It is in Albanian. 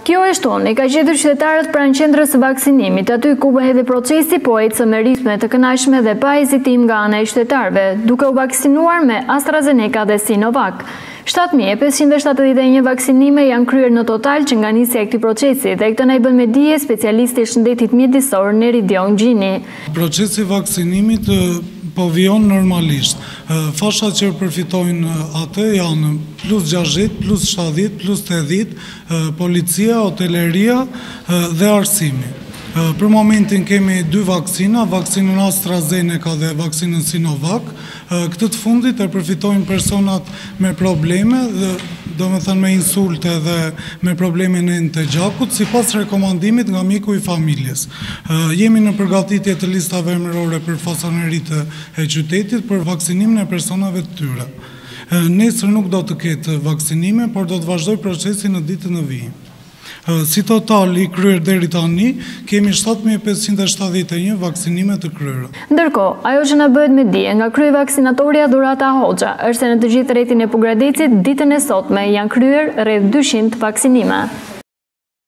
Kjo e shtoni ka gjetur qytetarët pranë qendrës së vaksinimit, aty ku edhe procesi po ecë me ritme të kënaqshme dhe pa hezitim nga ana e qytetarëve, duke u vaksinuar me AstraZeneca dhe Sinovac. 7.571 vaksinime janë kryer në total që nga nisja e këtij procesi dhe këtë na i bën me dije specialisti i shëndetit mjedisor Neridion Gjini. Procesi i vaksinimit po vijon normalisht. Fashat që përfitojnë atë janë plus 60, plus 70, plus 80, policia, hoteleria dhe arsimi. Për momentin kemi 2 vaksina, vaksinën AstraZeneca dhe vaksinën Sinovac. Këtë të fundit e përfitojnë personat me probleme, do me thënë me insulte dhe me probleme në të gjakut, si pas rekomandimit nga miku i familjes. Jemi në përgatitje të listave emërore për fasaneritë e qytetit për vaksinimin e personave të tyre. Nesër nuk do të ketë vaksinime, por do të vazhdoj procesi në ditën e vijim. Si total i kryer deri tani, kemi 7.571 vaksinime të kryera. Ndërkohë, ajo që na bëhet me dije nga kryevaksinatorja Durata Hoxha është se në të gjithë rrethin e Pugradecit ditën e sotme janë kryer rreth 200 vaksinime.